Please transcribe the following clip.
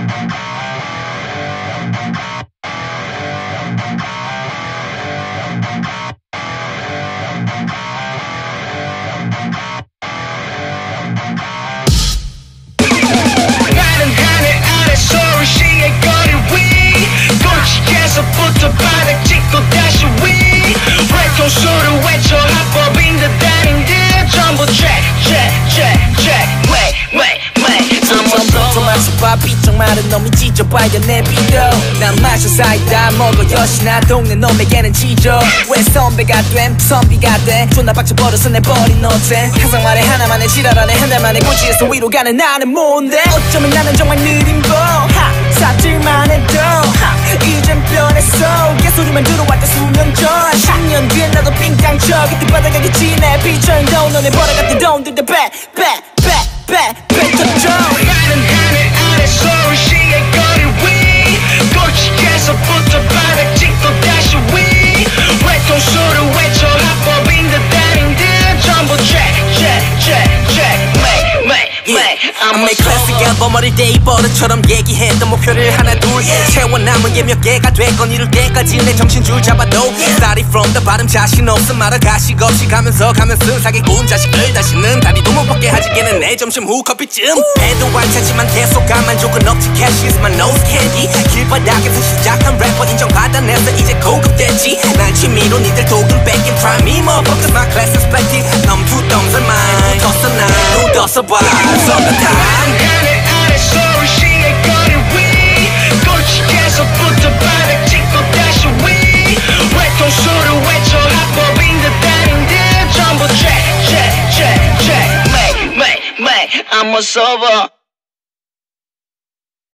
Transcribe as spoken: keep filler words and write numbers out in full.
삐쩍 마른 놈이 찢어봐야 내 비도 난 마셔 사이다 먹어 여시나 동네 놈에게는 지져 왜 선배가 됨 선비가 돼 존나 박쳐버려서 내버린 어째 항상 말해 하나만의 지랄하네 한 달만에 고지에서 위로 가는 나는 뭔데 어쩌면 나는 정말 느린 거 사질만 해도 하, 이젠 변했어 개소리만 들어왔다 수년 전 십 년 뒤엔 나도 빙땅 쳐 그때 받아가겠지 내 비춰인 돈 너네 벌어갔던 돈들 다 back back back back 뱉어줘 나는 하늘 아래 서울시의 거리 위 골치에서부터 바닥 찍고 다시 위 외통수를 외쳐 합법인 듯 아닌 듯 전부 check check check check make make make I'm a classic 앨범 어릴 때 이 버릇처럼 얘기했던 목표를 하나 둘 채워 남은 게 몇 개가 됐건 이룰 때까지 내 정신줄 잡아도 Started from the bottom 자신 없어 말아 가식 없이 가면서 가면서 사기꾼 자식들 다시는 다리도 못 벗게 하지 걔는 내 점심 후 커피쯤 배도 완차지만 계속 가만족은 없지 Cash is my nose candy 길바닥에서 시작한 래퍼 인정받아내서 이제 고급됐지 날 취미로 니들 도금 back and try me motherfuckers my class is plenty 넘 two thumbs in mine 묻었어 난 묻었어 봐 썸타임 하늘 아래 서울시의 거리 위 골치에서부터 바닥 찍고 다시 위 외통수를 외쳐 합법인 듯 아닌 듯 전부 check check check check make make make I'm a server